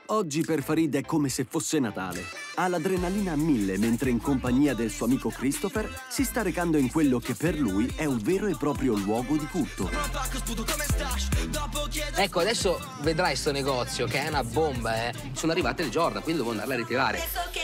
Oggi per Farid è come se fosse Natale. Ha l'adrenalina a 1000 mentre in compagnia del suo amico Christopher si sta recando in quello che per lui è un vero e proprio luogo di culto. Ecco, adesso vedrai sto negozio che è una bomba, eh. Sono arrivate le Jordan, quindi devo andarle a ritirare.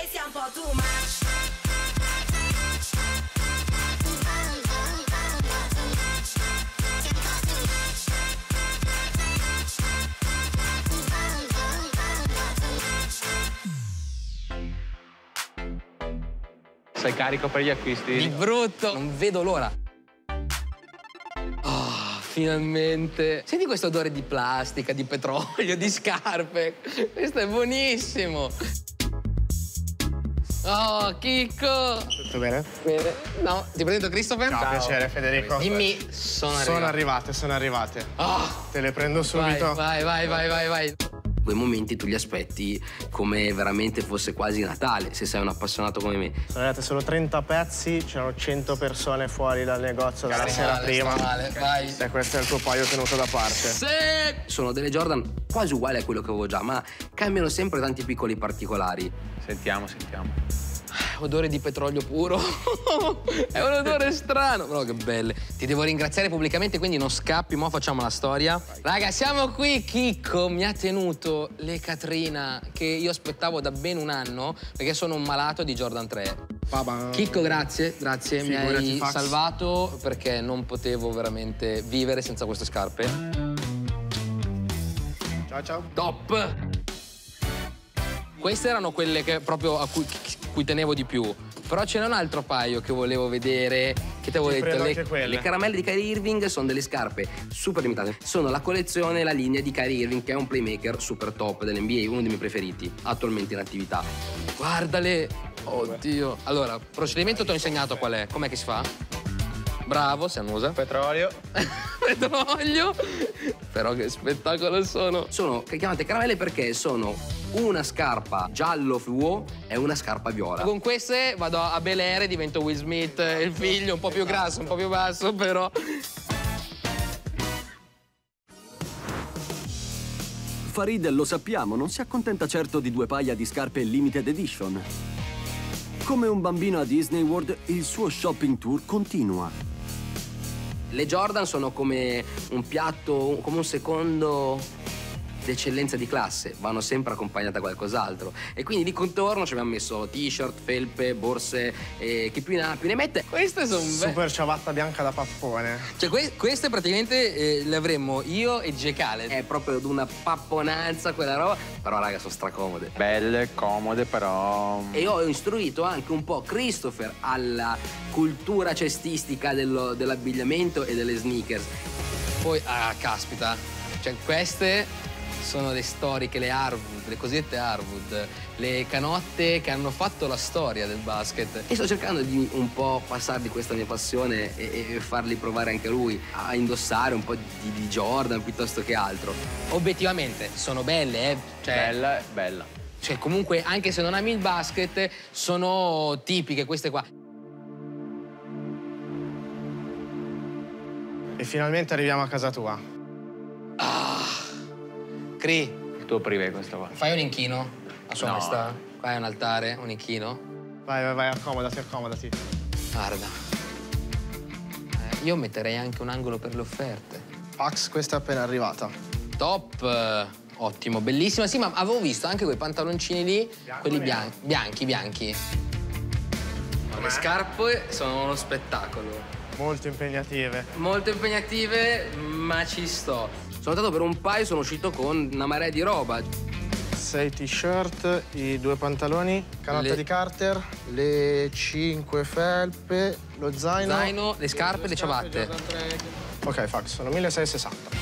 Sei carico per gli acquisti? Di brutto! Non vedo l'ora. Oh, finalmente. Senti questo odore di plastica, di petrolio, di scarpe. Questo è buonissimo. Oh, Chicco! Tutto bene? Bene. No, ti presento Christopher? Ciao, piacere Federico. Dimmi, sono arrivate. Sono arrivate. Oh, Te le prendo subito. Vai. Quei momenti tu li aspetti come veramente fosse quasi Natale, se sei un appassionato come me. Sono arrivate solo 30 pezzi, c'erano 100 persone fuori dal negozio dalla sera prima. Male, vai. E questo è il tuo paio tenuto da parte. Sì! Sono delle Jordan quasi uguali a quello che avevo già, ma cambiano sempre tanti piccoli particolari. Sentiamo. Odore di petrolio puro. È un odore strano. Però che belle. Ti devo ringraziare pubblicamente, quindi non scappi, mo facciamo la storia. Raga, siamo qui. Chicco mi ha tenuto le Catrina che io aspettavo da ben un anno perché sono un malato di Jordan 3. Chicco, grazie. Mi hai salvato perché non potevo veramente vivere senza queste scarpe. Ciao. Top! Queste erano quelle che proprio a cui tenevo di più. Però c'era un altro paio che volevo vedere, che ti avevo detto. Le caramelle di Kyrie Irving sono delle scarpe super limitate. Sono la collezione, la linea di Kyrie Irving, che è un playmaker super top dell'NBA, uno dei miei preferiti, attualmente in attività. Guardale! Oddio! Allora, procedimento ti ho insegnato qual è. Com'è che si fa? Bravo, si annusa. Petrolio. Petrolio! Però che spettacolo sono! Sono chiamate caramelle perché sono una scarpa giallo fluo e una scarpa viola. Con queste vado a Bel Air e divento Will Smith, il figlio, un po' più grasso, un po' più basso, però... Farid, lo sappiamo, non si accontenta certo di 2 paia di scarpe limited edition. Come un bambino a Disney World, il suo shopping tour continua. Le Jordan sono come un piatto, come un secondo d'eccellenza di classe, vanno sempre accompagnate da qualcos'altro. E quindi di contorno ci abbiamo messo t-shirt, felpe, borse, chi più ne ha più ne mette. Queste sono super ciabatta bianca da pappone. Cioè queste praticamente le avremmo io e J. Khaled. È proprio di una papponanza quella roba, però raga sono stracomode. Belle, comode, però... E ho istruito anche un po' Christopher alla cultura cestistica dell'abbigliamento e delle sneakers. Poi, caspita, cioè queste sono le storiche, le Harwood, le cosiddette Harwood, le canotte che hanno fatto la storia del basket. E sto cercando di un po' passargli questa mia passione e fargli provare anche lui a indossare un po' di Jordan piuttosto che altro. Obiettivamente sono belle, Cioè, bella. Cioè, comunque, anche se non ami il basket, sono tipiche queste qua. E finalmente arriviamo a casa tua. Cri, Il tuo privé questo qua. fai un inchino a sua No. maestà. Qua è un altare, un inchino. Vai, accomodati. Guarda. Io metterei anche un angolo per le offerte. Pax, questa è appena arrivata. Top! Ottimo, bellissima. Sì, ma avevo visto anche quei pantaloncini lì, quelli bianchi. Le scarpe sono uno spettacolo. Molto impegnative. Molto impegnative, ma ci sto. Sono andato per un paio, sono uscito con una marea di roba. 6 t-shirt, i 2 pantaloni, canotta di Carter, le 5 felpe, lo zaino. Le scarpe e le ciabatte. Ok, Fax, sono 1660.